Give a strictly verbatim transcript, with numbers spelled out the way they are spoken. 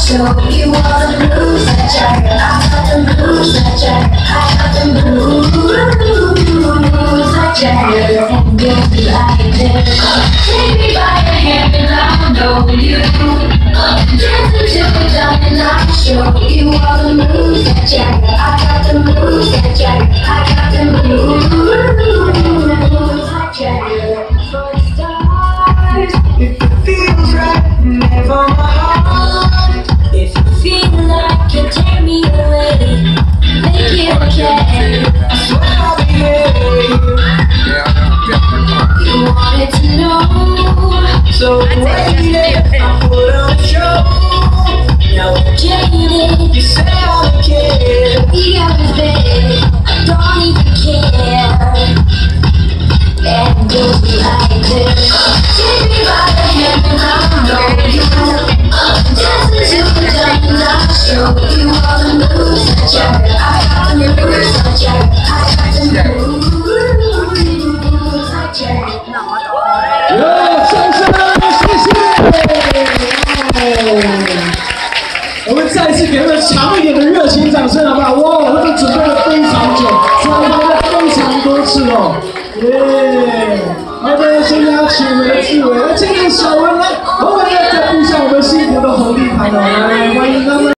show you all the moves that Jagger. I got the moves that Jagger. I got the moves that Jagger. And you'll be like this. Take me by your hand and I'll know you. Dance until we're done and I'll show you all the moves that Jagger. I got the moves that Jagger. I got the moves that Jagger. For stars, if it feels right, never mind. If you feel like you take me away, make it okay. I swear I'll be here. You wanted to know, so waited. I put on a show. Now we're jaded. You say I'm a kid. We got me big. I don't even care. And you'll be like this. Take me by the hand and I'll know you. Dance until we're done and I'll show you all the moves that Jagger. I got the moves that Jagger. I got the moves that Jagger. 有掌声，谢谢。我们再次给他们强一点的热情掌声，好不好？哇，他们准备了非常久，准备了非常多次哦。耶！好的，先邀请我们的志伟，来，这个小文来，我们要再布上我们幸福的红地毯哦，来欢迎他们。